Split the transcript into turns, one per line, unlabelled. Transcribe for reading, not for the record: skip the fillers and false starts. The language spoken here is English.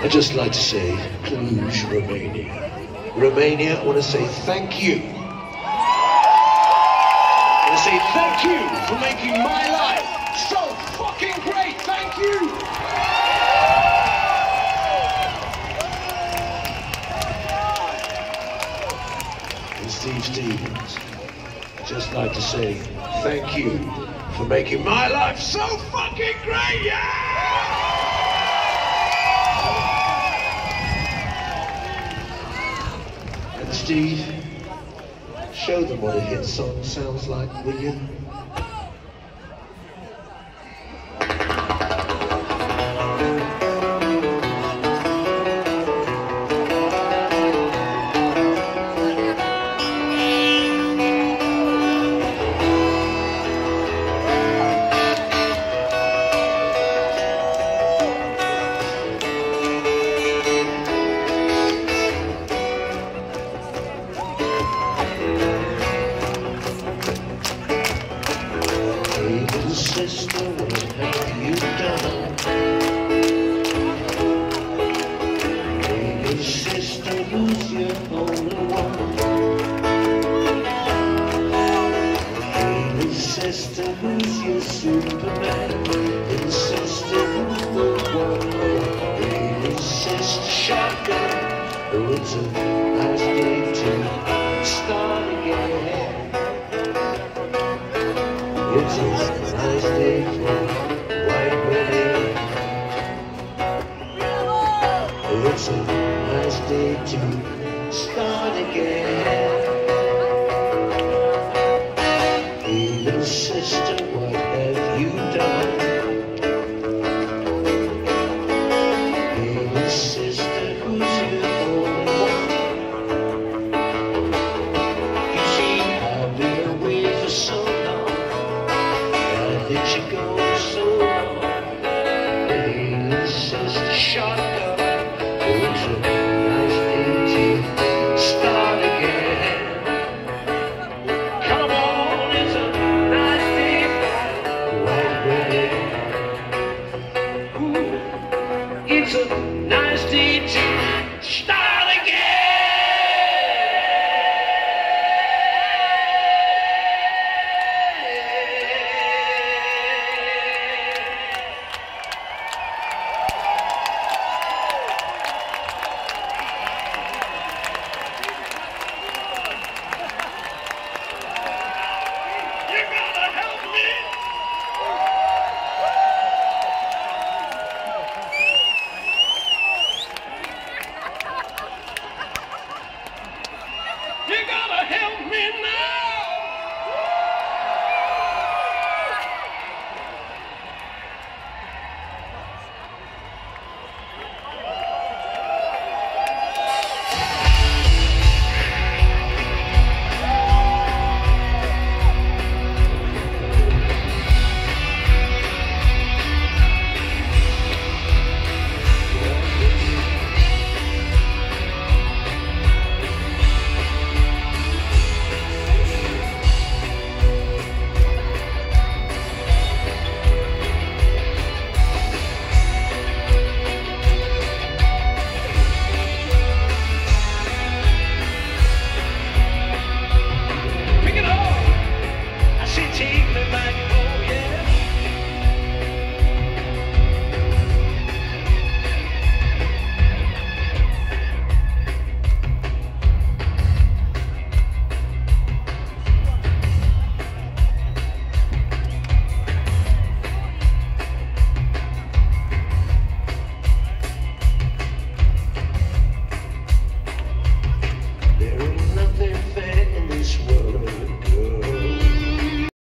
I'd just like to say, Cluj, Romania. Romania, I want to say thank you. I want to say thank you for making my life so fucking great. Thank you. And Steve Stevens, I'd just like to say thank you for making my life so fucking great. Yeah! Steve, show them what a hit song sounds like, will you? Sister, what have you done? Hey, sister, who's your only one? Hey, sister, who's your Superman? Hey, sister, who's the one? Hey, sister, shotgun. Oh, it's a nice day to start again. It's a nice day for white wedding. It's a nice day to start again. Hey, little sister, what have you done? Hey, little sister, who's your only one? You see, I've been away for so long. Did you go so long? Hey, little sister, shotgun. Oh, it's a nice day to start again. Come on, it's a nice day for white wedding. Ooh, it's a nice day to start.